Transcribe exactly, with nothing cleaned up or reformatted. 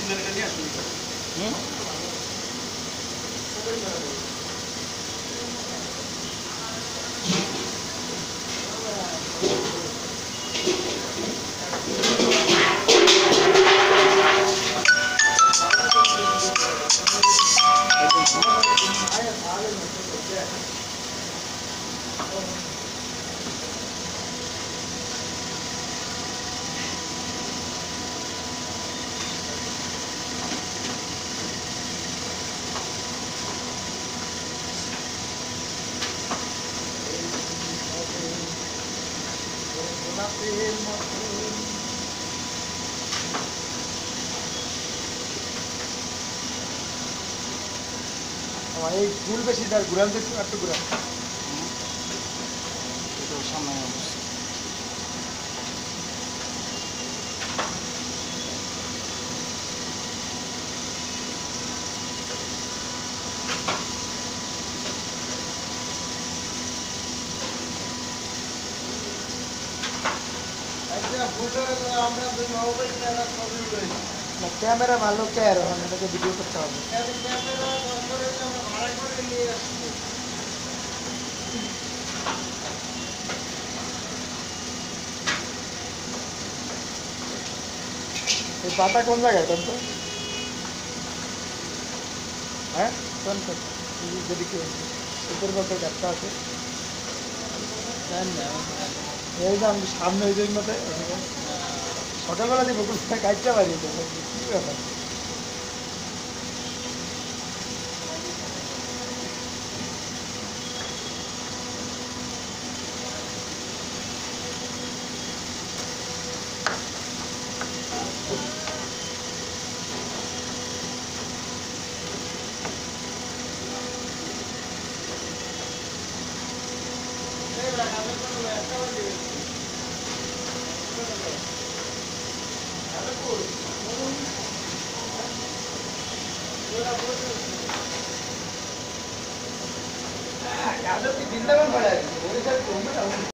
এই ফুল বেশি তার ঘুরান দেখছি একটু ঘুরান সামনে ক্যামেরা ভালো ক্যার এটাকে ভিডিও করতে হবে এই পাতা কোন জায়গায় কোন তো হ্যাঁ কোন তো যদি কি উপর বলতে গাছটা আছে এই যে আমি সামনে ওই জন্য সকালবেলা যে বকুলটা কাটতে পারি কি ব্যাপার বৃন্দাবন